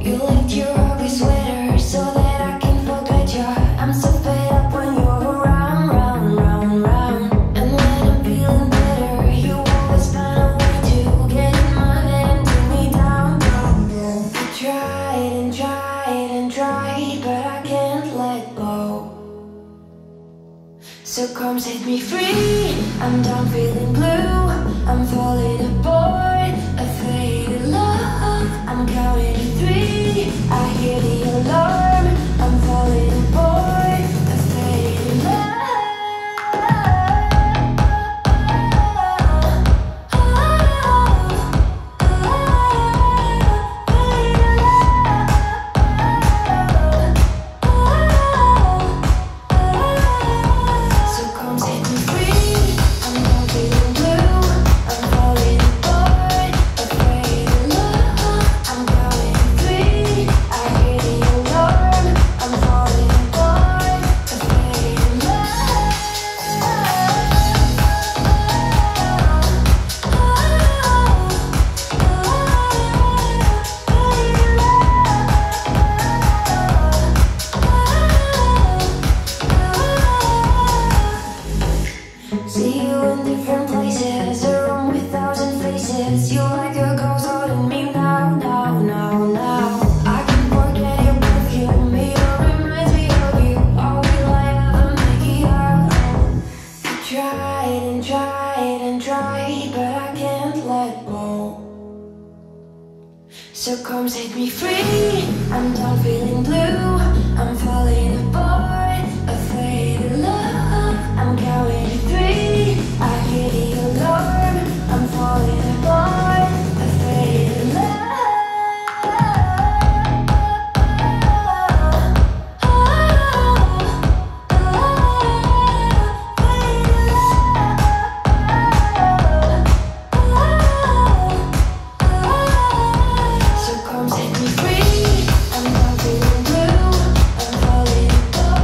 You left your ugly sweater so that I can forget you. I'm so fed up when you're around, round, round, round. And when I'm feeling better, you always find a way to get in my head and take me down, down, down. I tried and tried and tried, but I can't let go. So come set me free. I'm done feeling blue. I'm falling apart. A faded love. I'm counting to 3. I hear the alarm. I'm falling apart. A faded love. So come set me free. I'm done feeling blue. I'm falling apart. A faded love. I'm counting to 3. I hear the alarm. I'm falling apart. A faded love. See you in different places, a room with 1,000 faces. You like a ghost holding me now, now, now, now. I can forget your perfume, it all reminds me of you. Oh, will I ever make it out? I tried and tried and tried, but I can't let go. So come set me free. I'm done feeling blue. I'm falling apart. A faded love. I'm counting to 3. I hear the alarm. I'm falling apart. A faded love. So come set me free. I'm done feeling blue. I'm falling apart.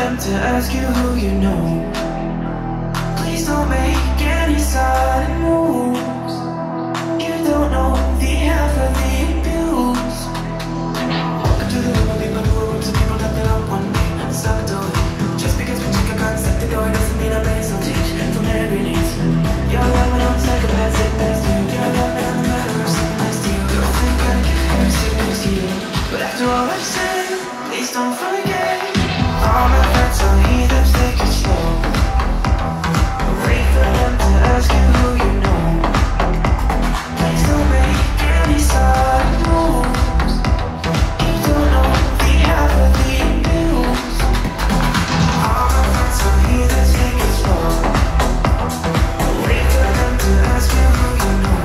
them to ask you who you know. Please don't make any sudden moves. You don't know the half of the abuse. Welcome to the room of people who are rooms of people that they don't want me. Subtle. Just because we check a concept the door doesn't mean I'm made some teach from every need. You're loving on psychopaths sit next to you. You're loving on the murderers sit next to you. Don't think I can ever sit next to you. But after all I've said, please don't forget. All my friends are heathens, take it slow. Wait for them to ask you who you know. Please don't make any sudden moves. You don't know the half of the abuse. All my friends are heathens, take it slow. Wait for them to ask you who you know.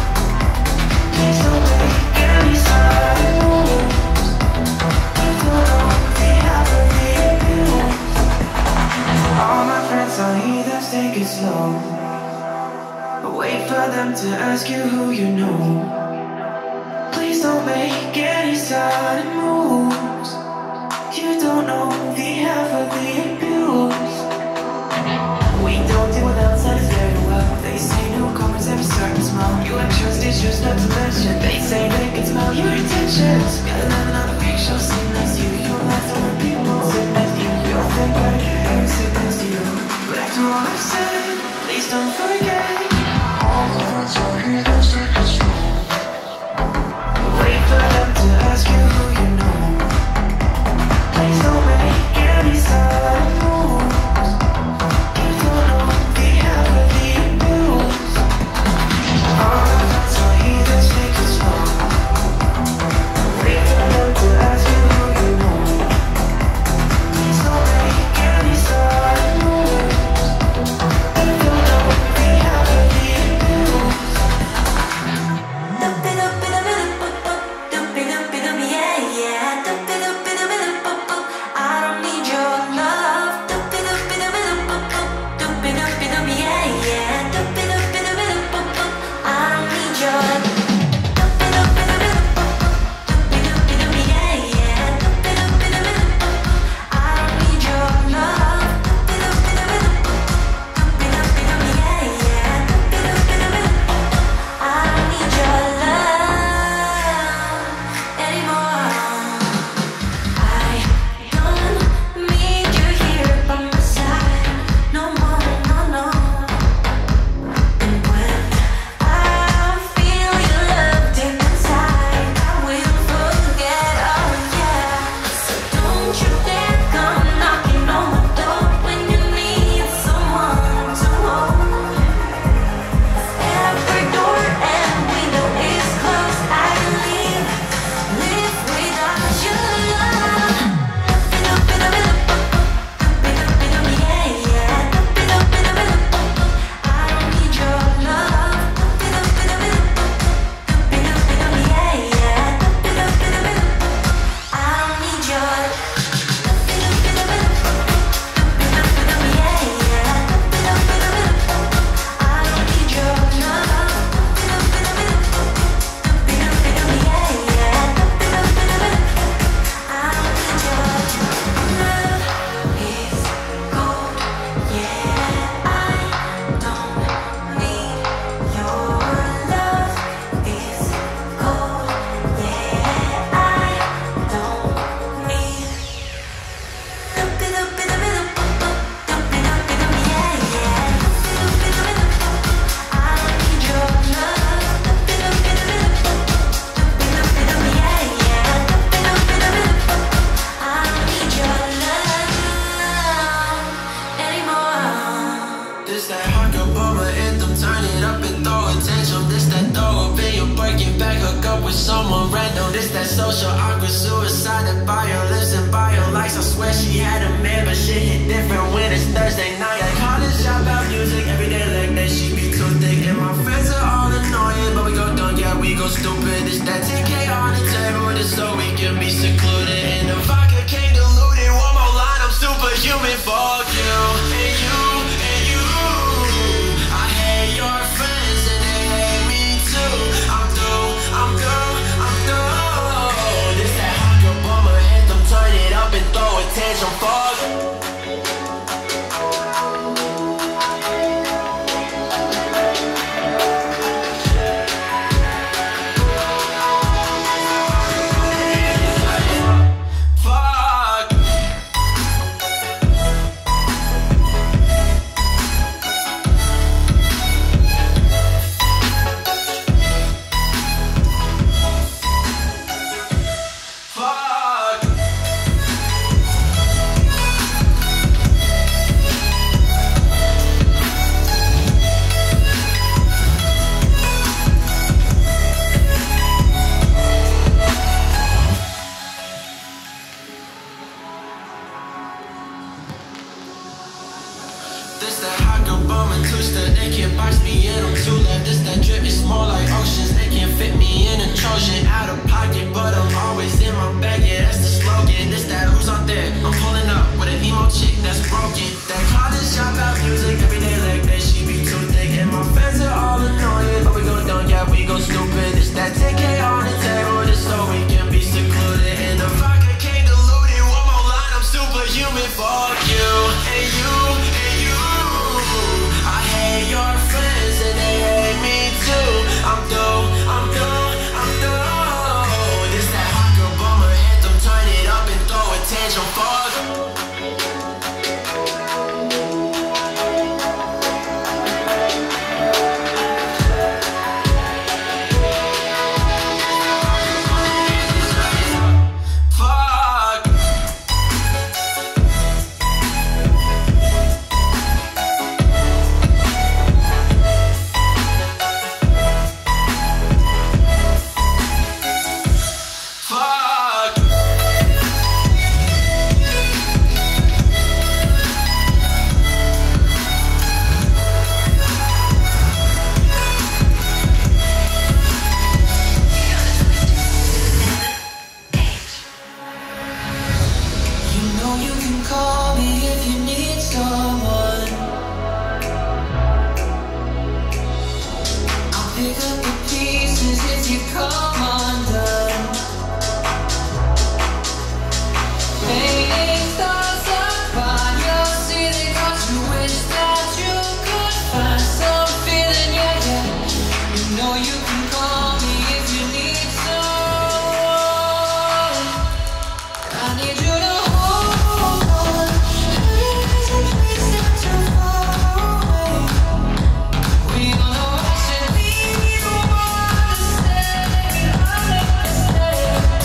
Please don't make any sudden moves. You don't know the half of the abuse. All my friends are heathens, take it slow. Wait for them to ask you who you know. Please don't make any sudden moves. You don't know the half of the abuse. We don't deal with outsiders very well. They say newcomers every certain smell. You have trust issues not to mention. They say they can smell your intentions. Got another week, she'll sit next to you. You'll have to repeat won't sit next to you. You'll think I can ever sit next to you. But after all I've said, please don't forget. All the friends are here to take it slow. Wait for them to ask you who you know. Please don't make any sudden moves. You don't know the half of the abuse. All the friends are here to take it slow. Wait for them to ask you who you know. Please don't make any sudden moves. You don't know the half of the abuse. I don't need your love. I don't need your someone random. This that social awkward suicide that by your lips and by your likes. I swear she had a man, but shit hit different when it's Thursday night. Like college shop out music every day like that. She be too thick and my friends are all annoying, but we go dumb, yeah, we go stupid. This that 10K on the table just so we can be secluded. And the vodka came diluted. One more line, I'm superhuman. Fuck you and you and you. I hate your friends and they hate me too. I'm through, I'm through, I'm through. This that hot girl bummer anthem, turn it up and throw attention. Fuck. chances if you come undone. Fading stars upon your ceiling, 'cause you wish that you could find some feeling, yeah, yeah. You know you can call me if you need some. I need you to hold on. There's a place not too far away. We all know I should be the one to stay. I'll never stay.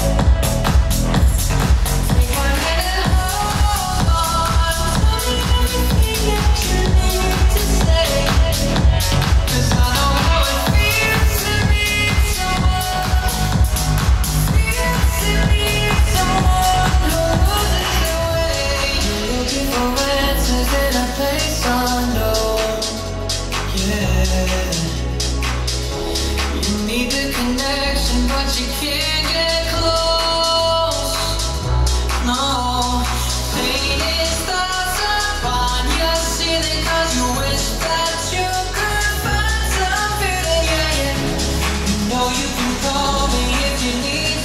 Take my hand and hold on. Tell me everything that you need to say. 'Cause I know how it feels to need someone. Feels to need someone who loses their way. You're looking for answers in a place unknown. Yeah. You need the connection, but you can't get close. No. Fading stars upon your ceiling, 'cause you wish that you could find some feeling, yeah, yeah. You know you can call me if you need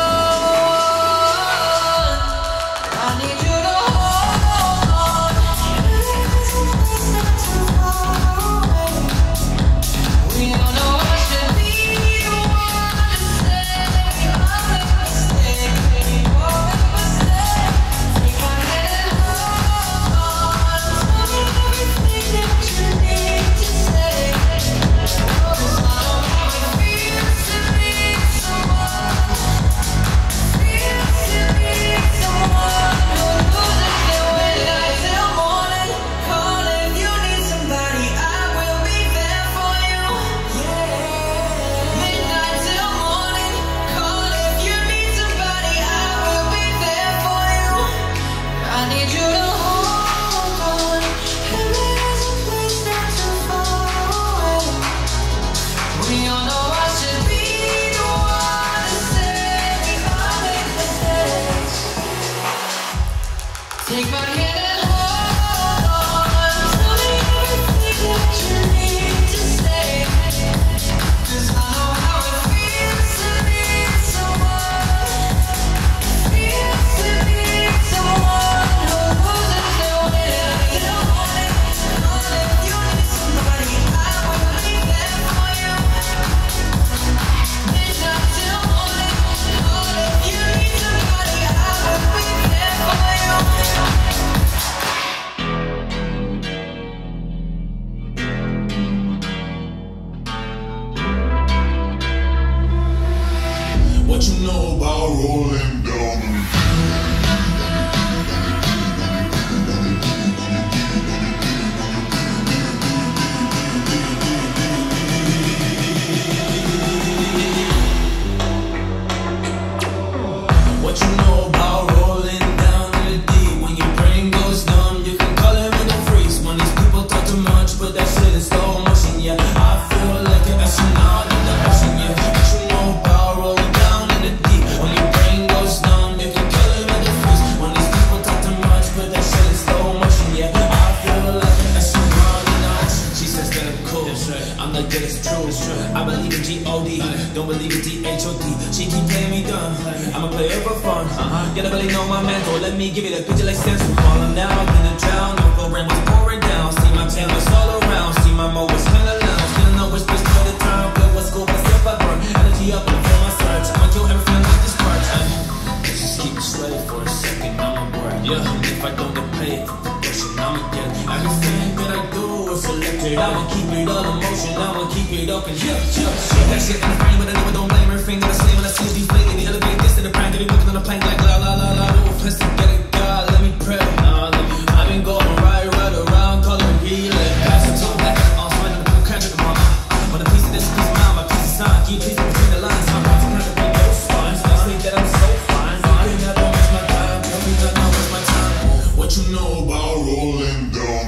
some. I need you to hold on. There's a place not too far away. We all know I should be the one to stay. I'll never stay. Oh, never stay. Take my hand and hold on. Tell me everything that you need to say. 'Cause I know how it feels to need someone. Feels to need someone who loses their way. Midnight till morning, call if you need somebody. I will be there for you. Yeah. Midnight till morning, call if you need somebody. I will be there for you. I need you to hold on. And there's a place not too far away. We all know I should be the one to say I make mistakes. Take my hand and hold on. Tell me everything that you need to say. 'Cause I know how it feels to need someone. Feels to need someone who loses their way. Till morning, call if you need somebody. I will be there for you. Midnight till morning, call if you need somebody. I will be there for you. What you know about rolling down? What you know about rolling down in the deep? When your brain goes numb, you can call it with a freeze. When these people talk too much, but that shit is slow motion, yeah. I feel like an astronaut in the ocean, yeah. What you know about rolling down in the deep? When your brain goes numb, you can call it with a freeze. When these people talk too much, but that shit is slow motion, yeah. I feel like an astronaut in the ocean. She says that I'm cool. I'm like, that it's true. I believe in G-O-D, don't believe in T-H-O-D. She keep playing me dumb. I'm a player for fun. You don't really know my mental. Let me give you the picture like sense. I'm falling down, gonna drown. No go rain was pouring down. See my channels all around. See my mo was kinda loud. Still know which bitch for the time. Good, what's cool, what's up, I burn. Energy up and feel my surge. I'ma kill everything with this part. Just keep it straight for a second. I'ma work. Yeah, if I don't get paid for production, I'ma get everything that I do is selected. I'ma keep it all in motion. I'ma keep it up and yeah. That shit in the frame, but I never don't blame everything that I say when I see these flaking. The elevate this to the prank, get it whipping on the plank like la la la la. No offense to get it, God, let me pray. I've been going right around, calling relay. Pass it to the back, I'm swinging the catch it, come on. When a piece of this, piece of mine, my piece of sign. Keep piece between the lines, I'm about to print up those spines. I think that I'm so fine. You can never waste my time, tell me that not waste my time. What you know about rolling down?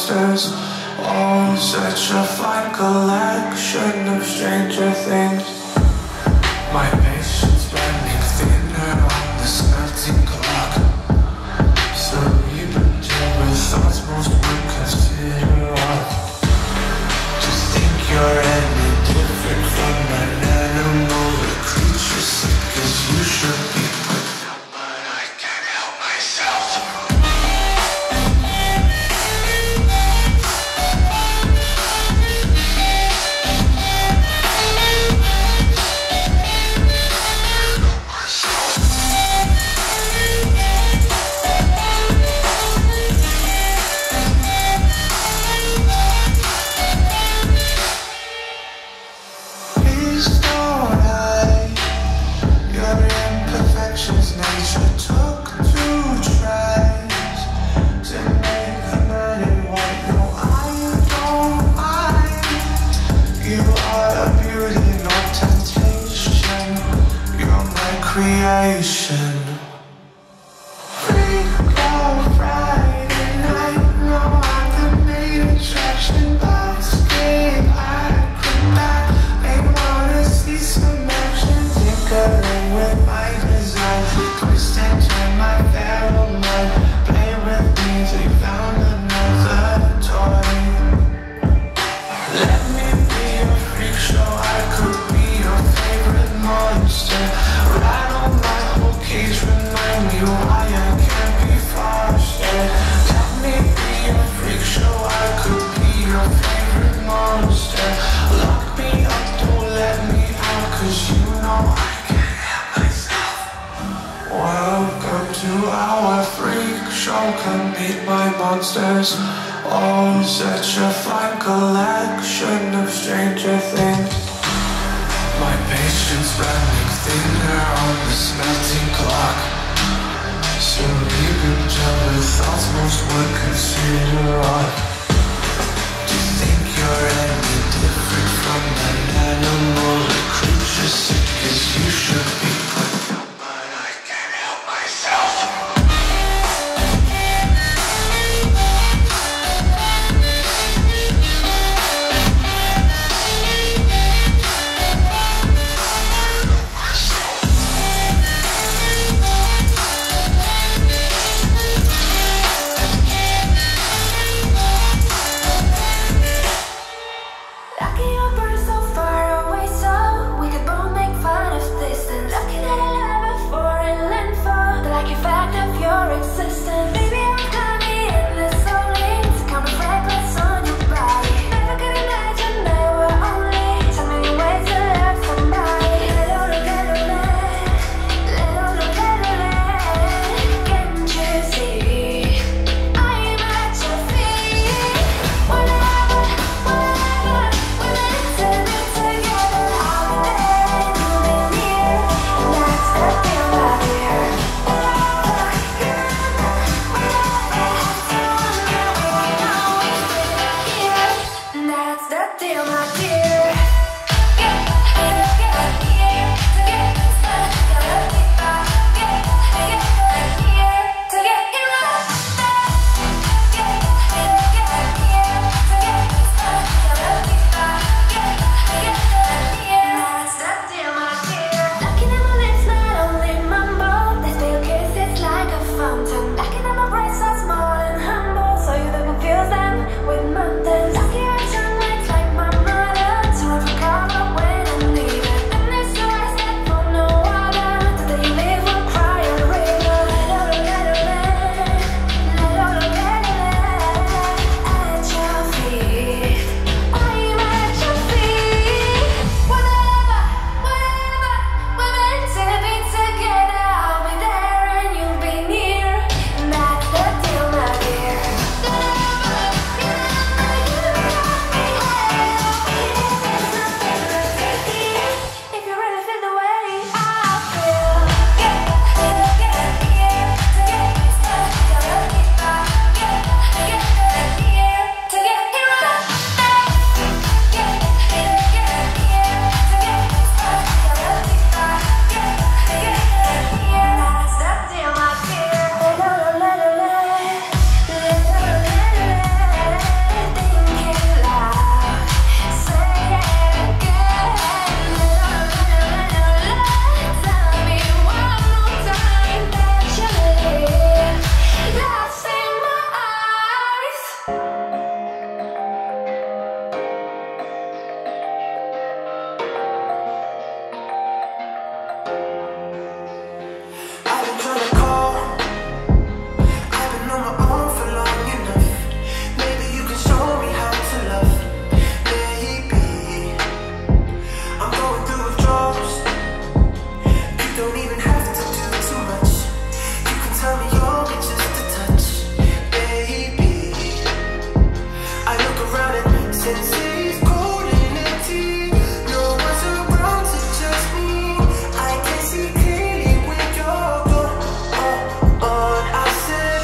monsters. Oh, such a fine collection of stranger things. My patience running thinner on this melting clock. Cerebral thoughts most would consider off. To think you're any different from an animal, a creature sick as you should be. But I can't help myself. Nature took two tries to make the man in white. No, I don't mind. You are a beauty, no temptation. You're my creation. Freak out Friday night. No, I'm the main attraction. But scared acrobat. They wanna see some action. Tinkering with my design. Twist and turn my feral mind. Play with me till you found another toy. Let me be your freak show. I could be your favorite monster. Rattle my whole cage. Remind me why I can't be fostered. Let me be your freak show. I could be your favorite monster. Lock me up, don't let me out, 'cause you know I can't help myself. Welcome to our freak show. Come meet my monsters. Oh, such a fine collection of stranger things. My patience running thinner on this melting clock. Cerebral thoughts most would consider odd. To think you're any different from an animal, a creature sick as you should be. But I can't help myself. Lucky you burn so far away, so we could both make fun of this. And lucky that I love a foreign landfall, the lucky fact of your existence. Baby, I'm coming in the solely to come reckless on your body. Never could imagine there were only so many ways to love somebody. Little can't you see? I am at your feet. Whatever. We're meant to be together. I'll be there, you'll be near. That's the deal, my dear. That's the deal, my dear. Looking at my lips, not only mumble. They spill kisses like a fountain. Looking at my breasts, so small and humble, so you don't confuse them with mountains. Lucky I turn legs like my mother. Tennessee's cold and empty. No one's around to judge me. I can see clearly when you're gone. I said,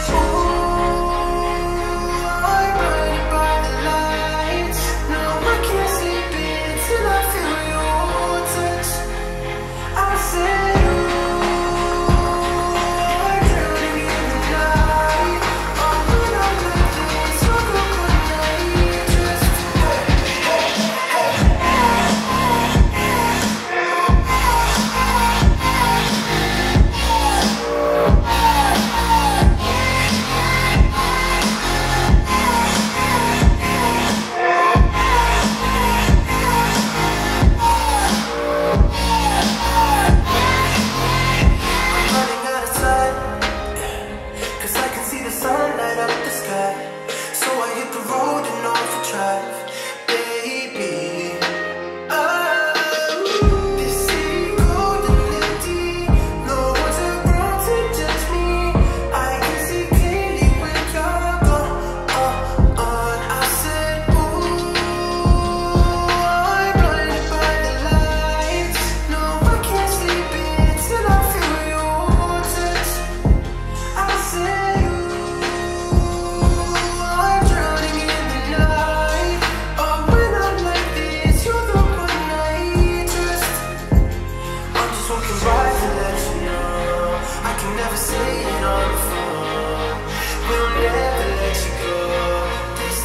ooh, I'm blinded by the lights. No, I can't sleep until I feel your touch. I said, ooh, I'm drowning in the night. Oh, when I'm like this, you're the one I trust. Running out of time, 'cause I can see the sun light up the sky. So I hit the road and overdrive, baby. This city cold and empty. No one's around to judge me. I can see clearly when you're gone. I said, ooh, I'm blinded by the lights. No, I can't sleep until I feel your touch. I said, ooh, I'm drowning in the night. Oh, when I'm like this, you're the one I trust. I'm just walking by to let you know I can never say it on the phone. We'll never let you go this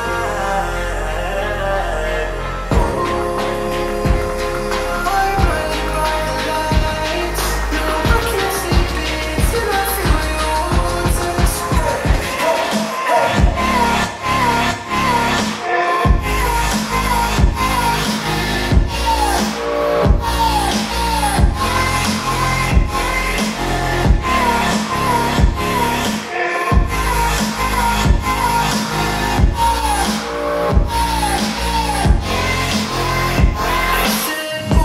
time. I'm blinded by the lights. No, I can't sleep until I feel your touch. I said, ooh,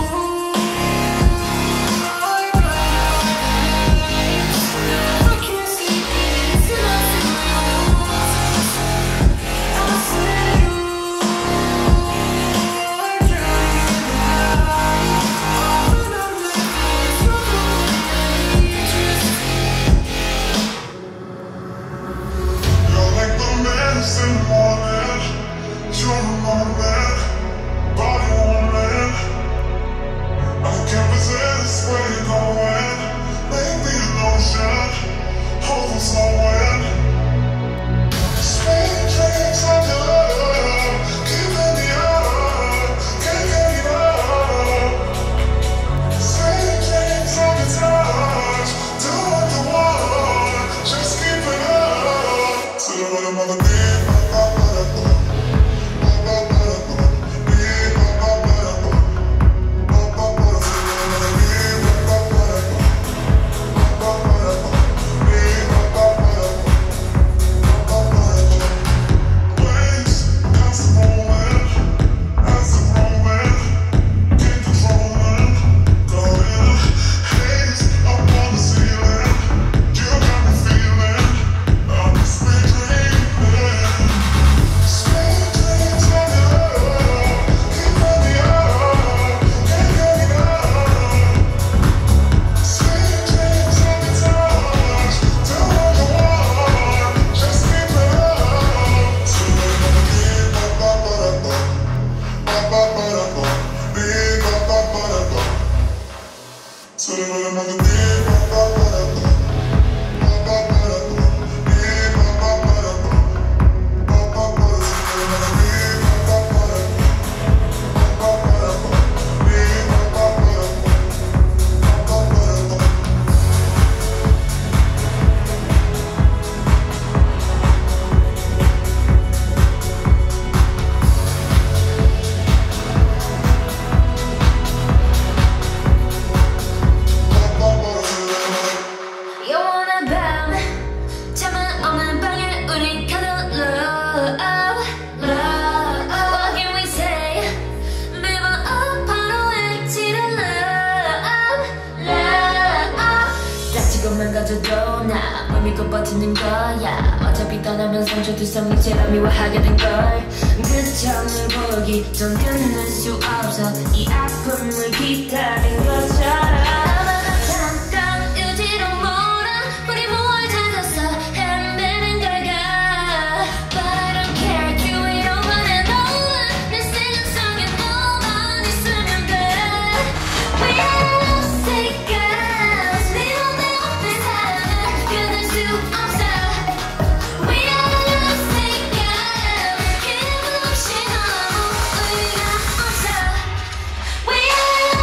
I'm blinded by the lights. No, I can't sleep until I feel your touch. I said, ooh, I'm drowning in the night. Oh, when I'm like this, you're the one I trust. You're like the medicine morning. You're a moment, body warming. I can't resist where you're going. Make me an ocean, hold on slowing. Sweet dreams of your love, keeping me up, can't get enough. Sweet dreams of your touch, do what you want, just keep it up. To the rhythm of the beat, 가져도 나 뭘 믿고 버티는 거야. 어차피 떠나면 상처 두성이 제발 미워하게 된걸. 그저 늘 여기도 끝낼 수 없어 이 아픔을 기다린 것처럼 아마도 잠깐 의지로 몰아 우리 뭘 찾았어 헤매는 걸까 But I don't care do it over and over 내 생각 속에 너만 있으면 돼 We are lost girls 미워도 없는 사랑을 끊을 수 없어 We are lost girls 기분 없이 너무 의미가 없어 We are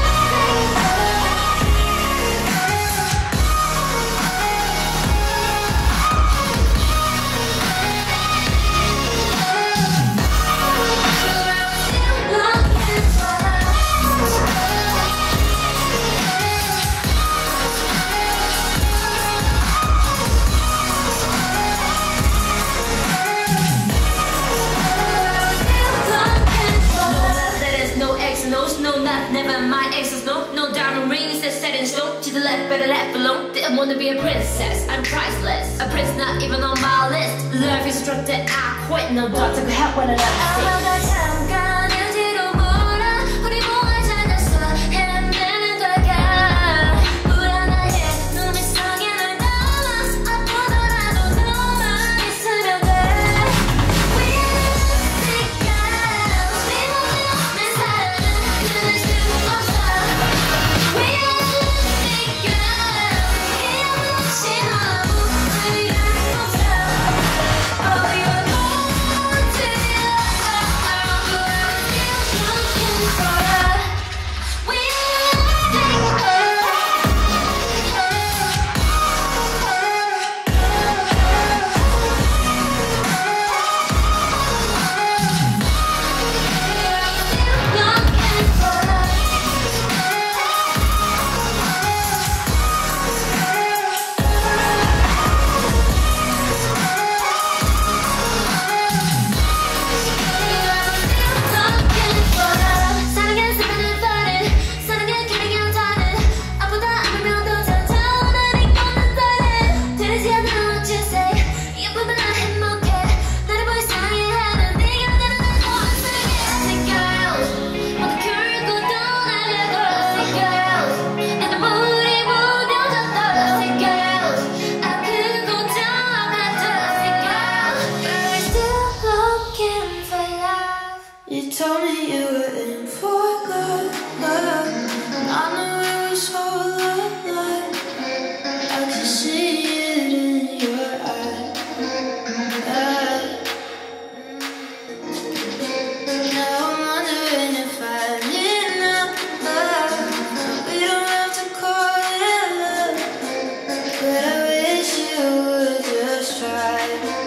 never my exes, no diamond rings that's set in stone. To the left, better left alone. Didn't wanna be a princess, I'm priceless. A prince not even on my list. Love is struck that I quit. No doctor could help when I love 잠깐 의지로 몰아 우리 뭘 찾았어 헤매는 걸까 불안해 눈을 속에 널 담아 아프더라도 너만 있으면 돼 We are lost girls 미워도 없는 사랑은 끊을 수 없어 We are lost girls 기억 없이 너무 의미가 없어 Oh you're gone to the but I'm still looking for us We are 사랑은 스며든 파는 사랑은 기대겨 다는 아프다 아프면 더 찾아오는 이 걷는 달래 들리지 않는 what you say 예쁘면 난 행복해 나를 보이 상해하는 네가 되는 날 원수게 Sick girls 모두 결국도 날려들어 Sick girls 내 눈물이 무뎌졌더라 Sick girls 아프고 정해져 Sick girls But we're still looking for love You told me you were in for love, and I knew it was all a lie. I could see it in your eyes. Now I'm wondering if I need enough love. We don't have to call it love, but I wish you would just try.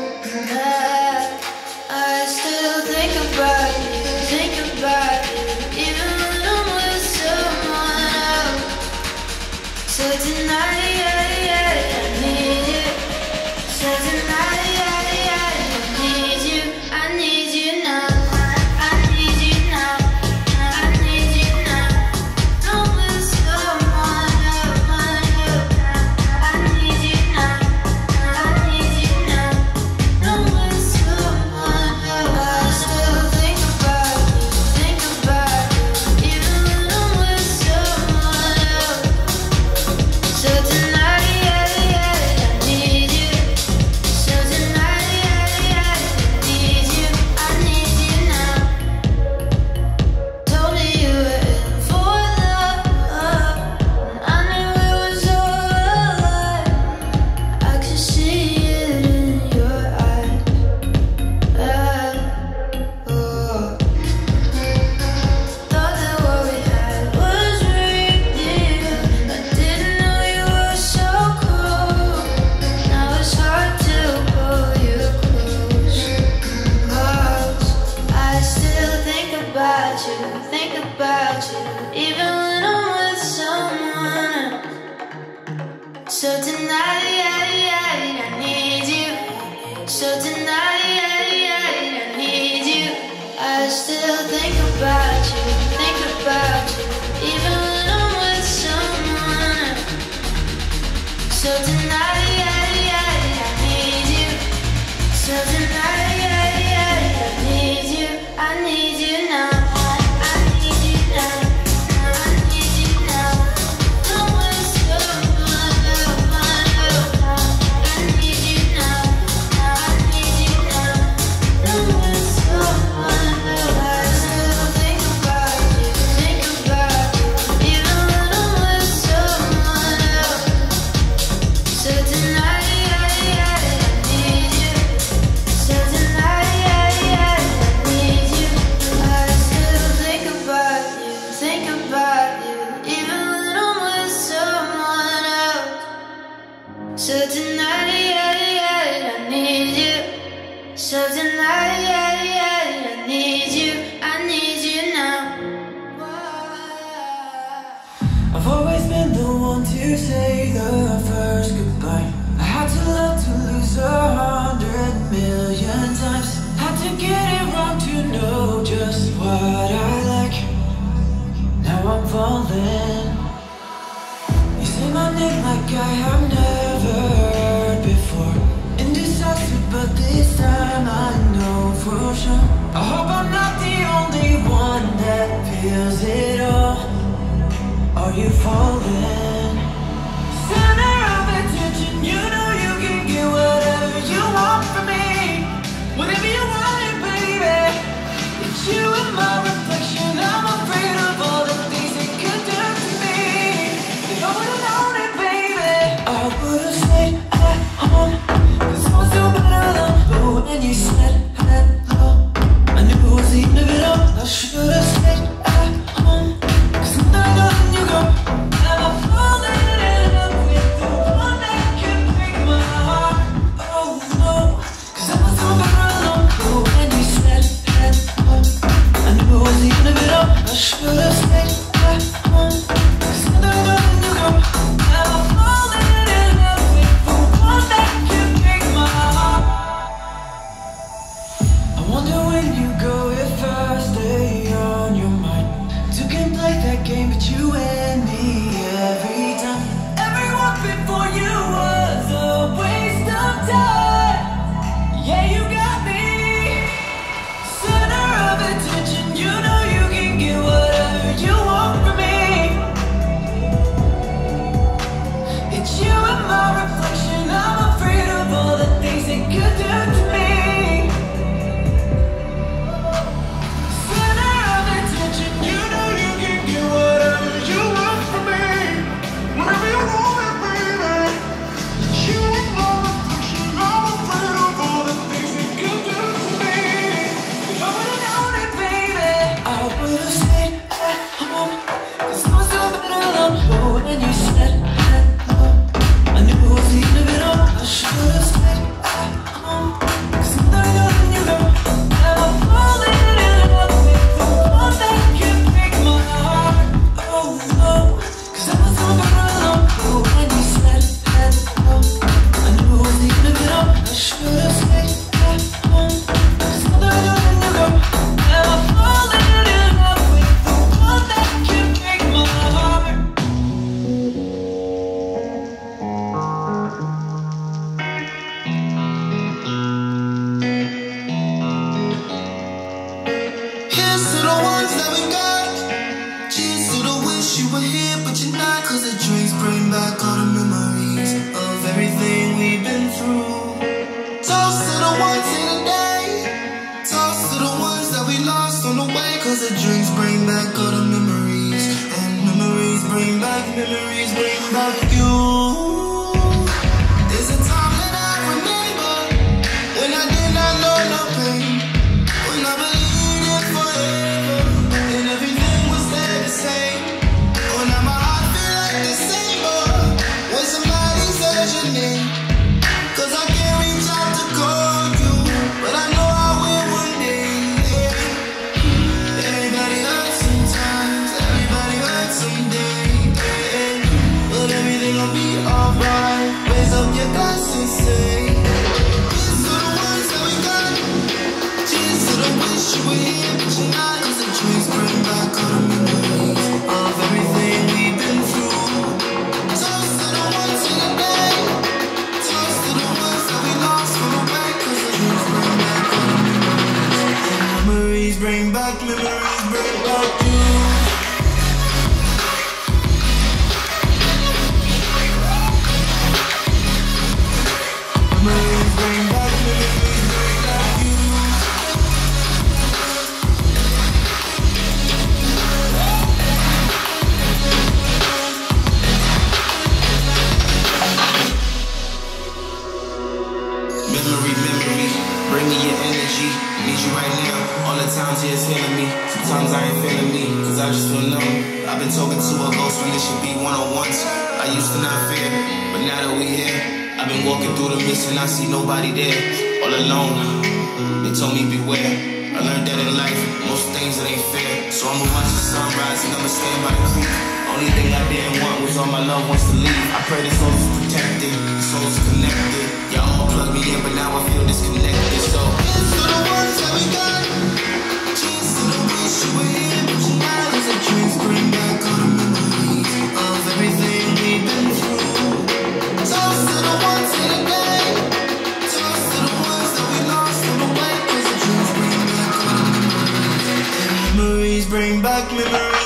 I still think about you, even when I'm with someone else. So tonight, I need you. So tonight, I need you. I need you now. I need you now. I need you now. I'm with someone else. I need you now. I need you now. I'm with someone else. I still think about you, even when I'm with someone else. So tonight, I need you. So tonight, I need you. I need you now. Told me you were in for love, and I knew it was all a lie. I could see it in your eyes. Thought that what we had was real. I didn't know you were so cool. Now it's hard to pull you close. 'Cause I still think about you, even when I'm with someone else. So tonight, I need you. So tonight, I need you. I still think about you, even when I'm with someone else. So tonight, I need you. So tonight, I need you. I need you now. you say the first goodbye? I had to love to lose 100 million times. Had to get it wrong to know just what I like. Now I'm falling. You say my name like I have never heard before. Indecisive, but this time I know for sure. I hope I'm not the only one that feels it all. Are you falling? Center of attention, you know you can get whatever you want from me. Whatever you want it, baby. It's you and my reflection. I'm afraid of all the things it could do to me. If I would've known it, baby, I would've stayed at home. 'Cause I was so better than blue. And you said hello, I knew it was the end of it all. I should've stayed at home. 'Cause I'm not letting you go. And I'm falling in love with the one that can break my heart. Oh no, 'cause I was so better than blue. And you said hello, I knew it was the end of it all. I should've stayed at home. 'Cause I'm not letting you go. And I'm falling in love with the one that can break my heart. I wonder when you go if I stay on your mind. Two can play that game, but you and me every time. Everyone before you was a waste of time. Yeah, you got me. Center of attention, you know you can get whatever you want from me. It's you and my reflection. I'm afraid of all the things it could do to me. Center of attention, you know you can get whatever you want from me. Whatever you want it, baby. It's you and my reflection. I'm afraid of all the things it could do to me. If I would've known it, baby, I would've stayed at home. 'Cause I was so better than blue. And you said hello, I knew it was the end of it all. I should've stayed at home. 'Cause I'm not letting you go. And I'm falling in love with the one that can break my heart. Oh no, 'cause I was so better than blue. And you said hello, I knew it was the end of it all. I should've stayed at home. 'Cause I'm not letting you go. And I'm falling in love with the one that can break my heart. Here's to the ones that we got. Cheers to the wish you were here, but you're not. 'Cause the drinks bring back all the memories of everything we've been through. Toast to the ones here today. Toast to the ones that we lost on the way. 'Cause the drinks bring back all the memories. And memories bring back you. There's a time that I remember when I did not know no pain. When I believed in forever and everything was there the same. Oh, now my heart feel like the same, but when somebody says your name. 'Cause I can't reach out to call you, but I know I will one day. Everybody hurts sometimes, everybody hurts someday. But everything will be alright. Raise up your glass and say, here's to the ones that we got. Cheers to the wish you were here, but you're not. 'Cause the drinks bring back all the memories of everything we've been through. Toast to the ones here today. Toast to the ones that we lost on the way. 'Cause the drinks bring back all the memories. And memories bring back you. Memories bring back you. Memory, bring me your energy. Need you right now. All the times it's healing me. Sometimes I ain't feeling me, 'cause I just feel numb. I've been talking to a ghost when it should be one-on-ones. I used to not fear, but now that we here, I've been walking through the mist and I see nobody there. All alone, they told me beware. I learned that in life, most things things that ain't fair. So I'ma watch the sunrise and I'ma stay by the creek. Only thing I didn't want was all my loved ones to leave. I pray the souls are protected, the souls are connected. Y'all all plug me in, but now I feel disconnected. So here's to the ones that we got. Cheers to the wish you were here, but you're not. As the dreams bring back all the memories of everything we've been through. Toast to the ones in the game. Toast to the ones that we lost on the way. 'Cause the dreams bring back all the memories. And memories bring back you.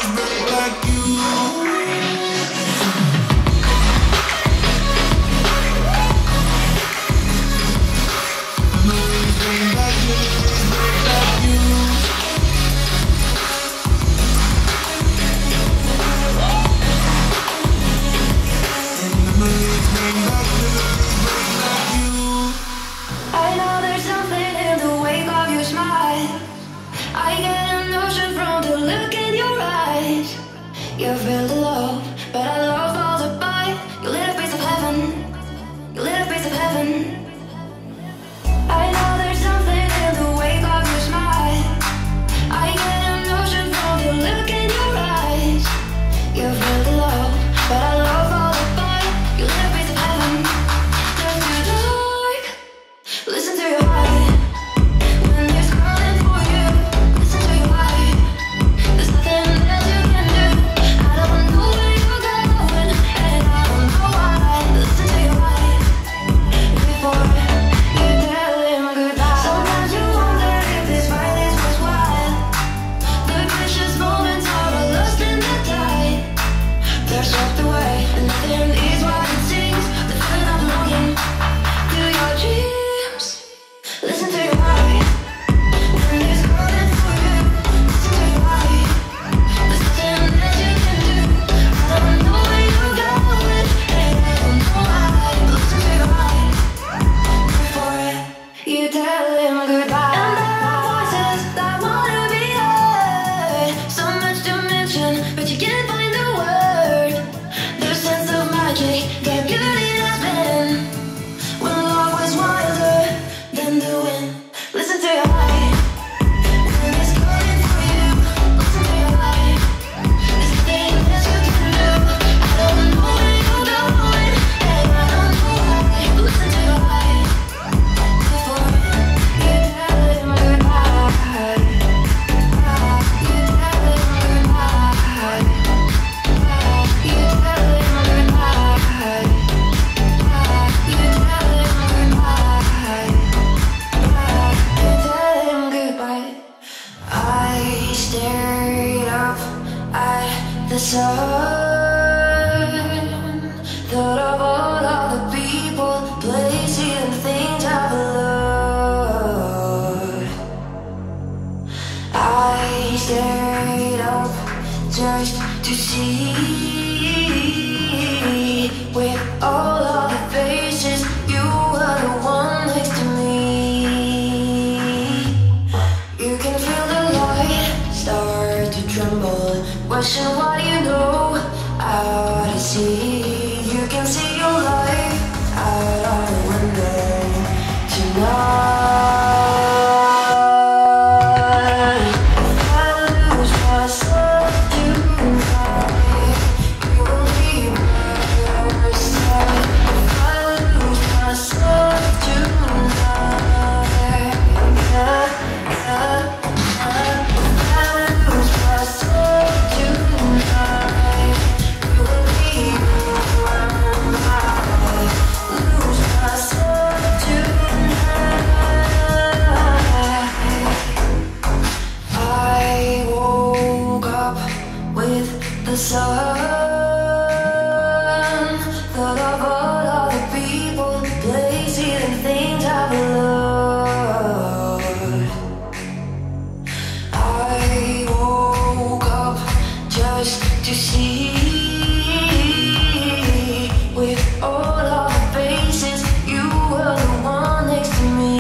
I know there's something in the wake of your smile. I get a notion from the look in your eyes. You feel the love, but I love all the bite. You lit a piece of heaven. You lit a piece of heaven. I know there's something in the wake of your smile. I get a notion from the look in your eyes. You feel the love, but I love all the bite. You lit a piece of heaven. Turn to the dark. Listen to your heart. When it's calling for you, listen to your heart. There's nothing that you can do. I don't know where you're going, and I don't know why. Listen to your heart before you tell him goodbye. Sometimes you wonder if this fight is worthwhile. The precious moments are all lost in the tide. They're swept away, and nothing is what it seems. The feeling of belonging to your dreams. Listen to your heart. When it's calling for you, listen to your heart. There's nothing that you can do. I don't know where you're going, and I don't know why. Listen to your heart before you tell him goodbye. And there are voices that wanna be heard. So much to mention, but you can't find the word. The sense of magic that beauty has been. When love was wilder than the wind. Listen to your heart. When it's calling for you, listen to your heart. There's nothing that you can do. I don't know where you're going, and I don't know why. Listen to your heart before you tell him goodbye. You tell him goodbye. You tell him goodbye. You tell him goodbye. You tell him goodbye. I stared up at the sun. Thought of all of the people, places, and things I've loved. I stared up just to see with all of the faces, you were the one next to me. You can feel the light start to tremble. Question what you know out to sea. You can see your life out of the window tonight. If I lose myself tonight, you will be by your side. If I lose myself tonight, if I lose myself tonight, you will be around my lose myself tonight. I woke up with the sun. Thought of all of the people, places, and things I've loved. I woke up just to see with all of the faces, you were the one next to me.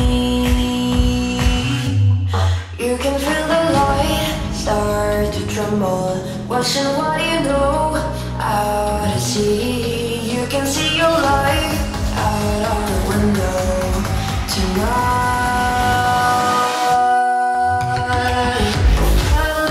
You can feel the light start to tremble. Watching what you know out to sea. You can see your life out of the window tonight. If I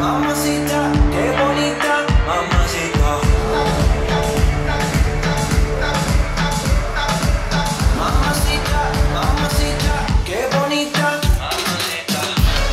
mamacita, qué bonita, mamacita. Mamacita, mamacita, qué bonita, mamacita.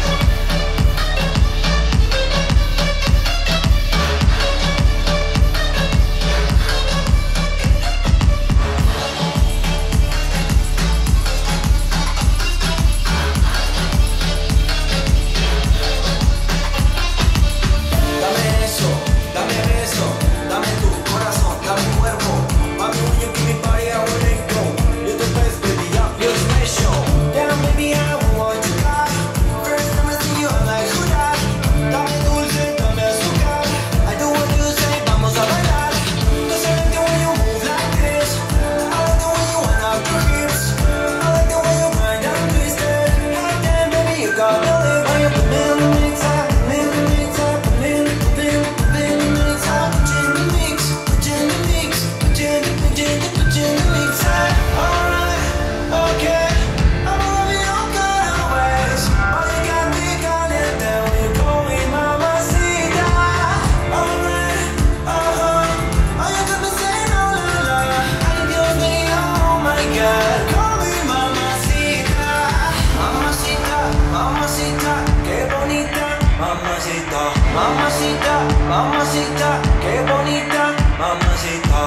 Dame eso, dame beso, dame tu corazón, dame tu cuerpo. Mami, when you give me body, I wanna go. You're the best, baby, you're special. Damn, baby, I want you back. First time I see you, I'm like, who that? Dame dulce, dame azúcar. I do what you say, vamos a bailar. 'Cause I like the way you move like this. I like the way you wind up your hips. I like the way you grind and twist it. Hot damn, baby, you got me lit. When you put me in the mix, put me in the mix, put me in the mix, put you in the mix, put you in the mix, put you in the mix. Alright, okay, I'ma love you all kind of ways. Oh, you got me caliente when you call me mamacita. Alright, oh, you got me saying oh la la. Ay, Dios mío, oh my God, call me mamacita. Mamacita, mamacita, qué bonita, mamacita. Mamacita, mamacita, qué bonita, mamacita.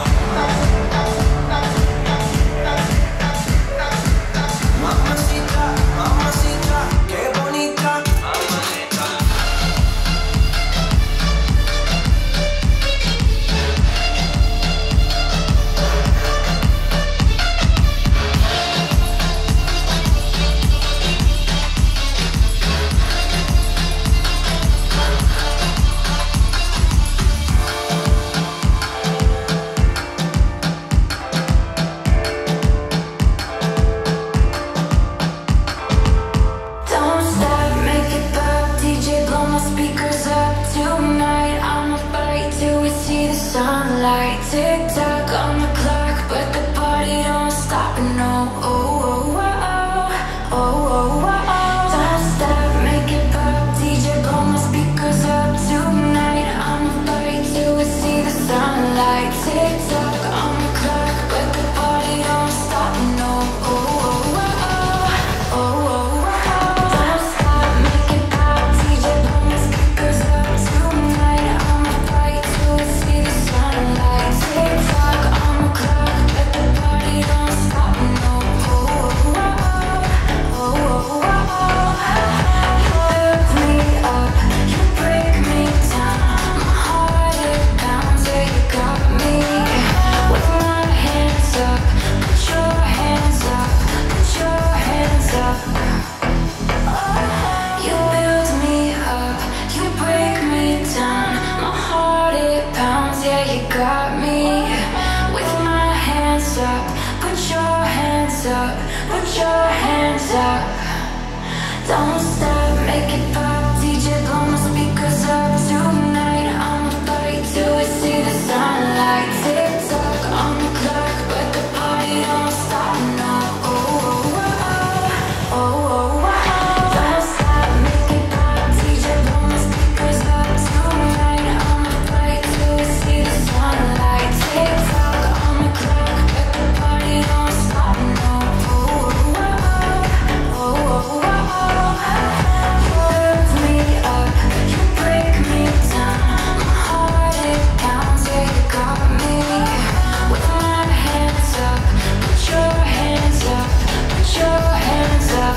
Mamacita, mamacita, qué bonita, mamacita. Don't stop, make it pop, DJ blow my speakers up tonight. I'ma fight till we see the sunlight. Tick tock on the clock, but the party don't stop. No, oh, oh, oh, oh, oh, oh. Don't stop, make it pop, DJ blow my speakers up tonight. I'ma fight till we see the sunlight. Tick tock on the clock, but the party don't stop. No, oh, oh, oh, oh, oh, oh. Don't stop, make it pop, DJ blow my speakers up tonight. I'ma fight till we see the sunlight. Tick tock on the clock, but the party don't stop. No, oh, oh, oh, oh, oh, oh. You build me up, you break me down. My heart it pounds, yeah, you got me. With my hands up, put your hands up, put your hands up. You build me up, you break me down. My heart it pounds, yeah, you got me. With my hands up, put your hands up, put your hands up. Don't stop, make it pop, DJ blow my speakers up tonight. I'ma fight till we see the sunlight. Tick tock on the clock, but the party don't stop. No, oh, oh, oh, oh, oh, oh. Don't stop, make it pop, DJ blow my speakers up tonight. I'ma fight till we see the sunlight. Tick tock on the clock, but the party don't stop. No, oh, oh, oh, oh, oh, oh, oh. You build me up, you break me down. My heart it pounds, yeah, you got me. With my hands up, put your hands up, put your hands up.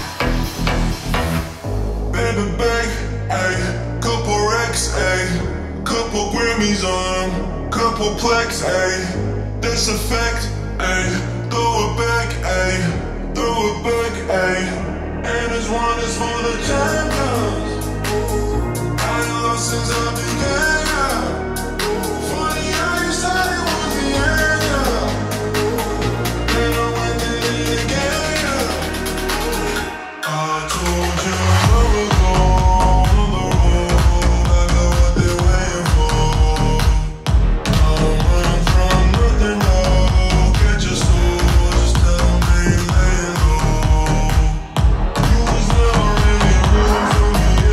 Baby, bang, ayy, couple racks, ayy, couple Grammys on, couple plaques, ayy, that's a fact, ayy, throw it back, ayy, throw it back, ayy, and this one is for the champions. I ain't lost since I began, yeah. Funny how you said it was the end, yeah. And I went in it again, yeah. I told you I was on the road, I know what they're waiting for. I'm running from nothing, no. Catch your soul, just tell me laying low. You was never really real for me,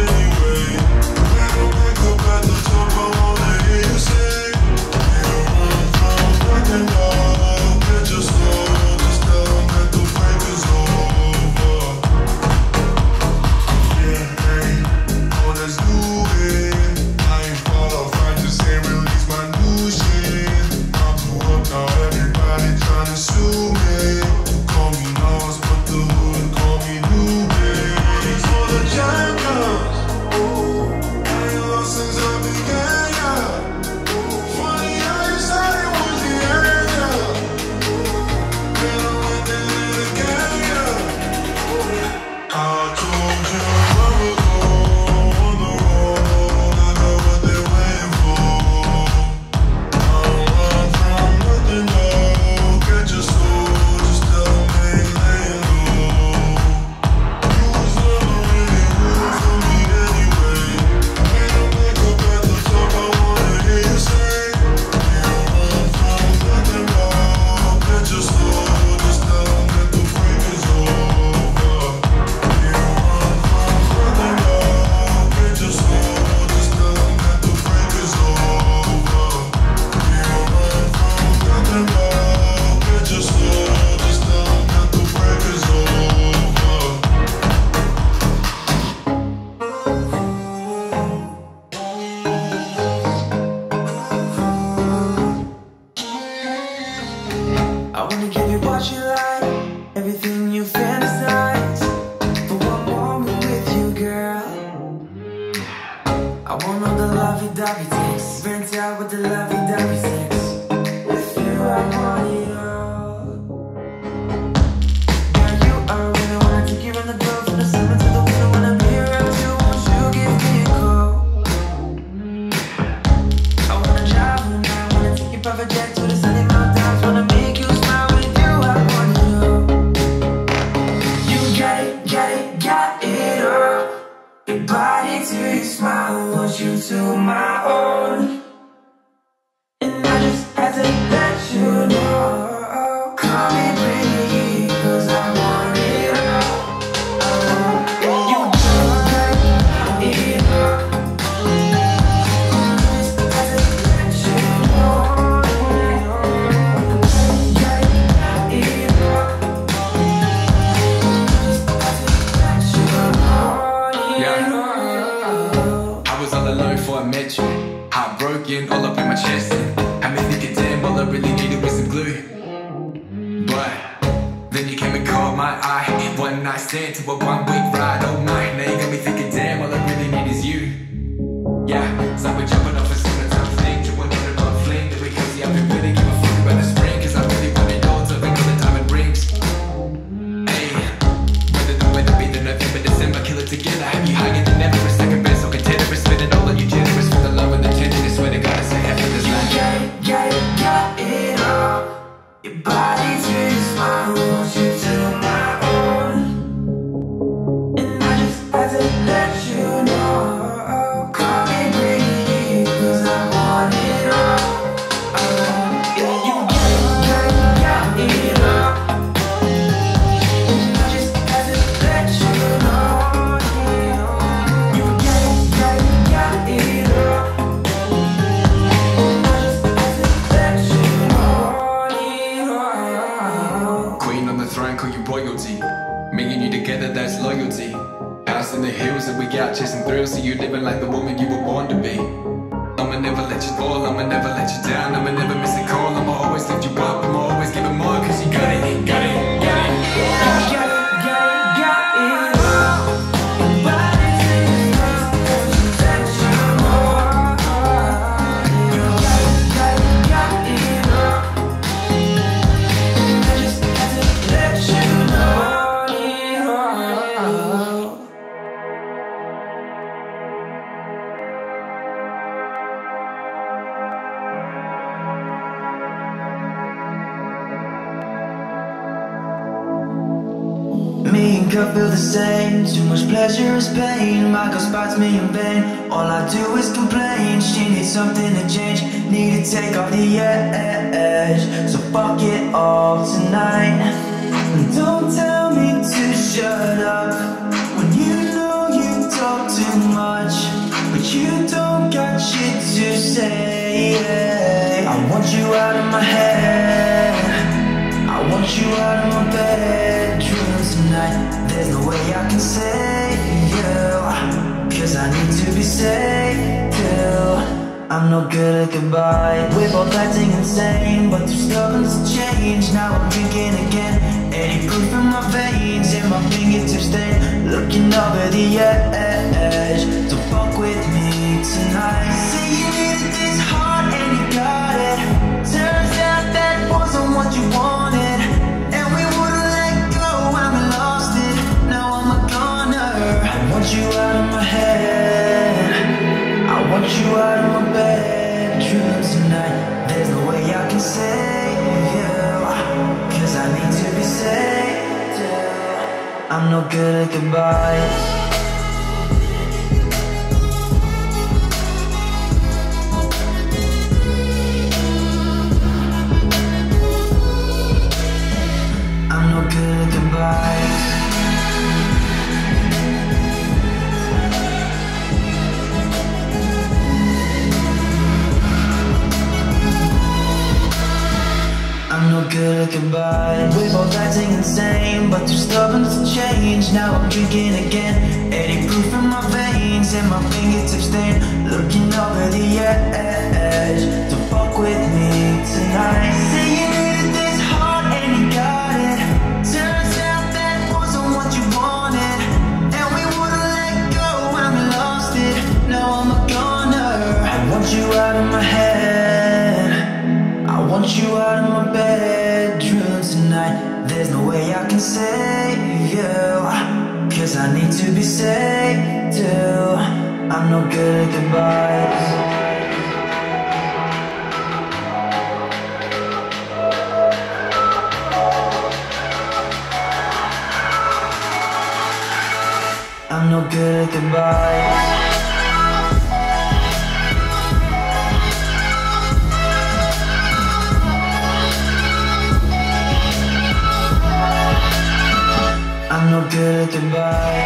I want all the lovey-dovey sex. Burnt out with the lovey-dovey sex. With you I want it all. Girl, you are really wanna take you around the globe. From the summer to the winter, wanna be around you. Won't you give me a call? I wanna drive all night, wanna take you private jet to the sunny mountains. Wanna make you smile with you, I want it all. You got it all. Your body to your smile, want you to my own. And I just had to let you know. Call me pretty, cause I want it all. You got it all. I just had to let you know. You got it all. I was all alone before I met you. Heartbroken, all up in my chest. Had me thinking, damn, all I really needed was some glue. But then you came and caught my eye. One night stand to a 1 week ride. Oh my, now you got me thinking, damn, all I really need is you. Yeah, so we're jumping off a summertime thing to another love fling. That we cozy up and really give a fuck about the spring. Cause I really want it all to ring all the diamond rings. Hey, whether the weather be the November, December, kill it together. Have you higher than ever, a second best, so content to spend it all on you, generous for the love and the tenderness. Swear to God, it's a effortless life. Got it all. Your body to your smile, want you to my own. And I just had to let you know. Call me pretty, cause I want it all. You got it all. And I just had to let you know. You got it all. Queen on the throne, call you royalty. Me and you together, that's loyalty. House in the hills that we out chasing thrills. See you living like the woman you were born to be. I'ma never let you fall, I'ma never let you down. I'ma never miss a call, I'ma always lift you up. I'ma always give it more, cause you got it, got it, got it. Me and Kurt feel the same. Too much pleasure is pain. My girl spots me in vain. All I do is complain. She needs something to change. Need to take off the edge. So fuck it all tonight. Don't tell me to shut up when you know you talk too much, but you don't got shit to say. I want you out of my head. I want you out of my bedroom tonight. There's no way I can save you, cause I need to be safe till I'm no good at goodbye. We're both acting insane, but too stubborn to change. Now I'm drinking again, 80 proof in my veins, and my fingertips stain, looking over the edge. Don't fuck with me tonight. Say you needed this heart and you got it. Turns out that wasn't what you wanted, and we wouldn't let go when we lost it. Now I'm a goner. I want you out of my head. I want you out of my bedroom tonight. There's no way I can save you, cause I need to be saved too. I'm no good at goodbyes. I'm no good at goodbyes. I'm no good at goodbye. We're both acting insane, but too stubborn to change. Now I'm drinking again, 80 proof in my veins, and my fingertips stain, looking over the edge. Don't fuck with me tonight. Say you needed this heart and you got it. Turns out that wasn't what you wanted, and we wouldn't let go when we lost it. Now I'm a to be safe too. I'm no good at goodbyes. I'm no good at goodbyes. I'm no good at goodbyes.